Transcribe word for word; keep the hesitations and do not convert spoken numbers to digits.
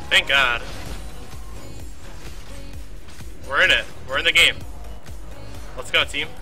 Thank God. We're in it. We're in the game. Let's go, team.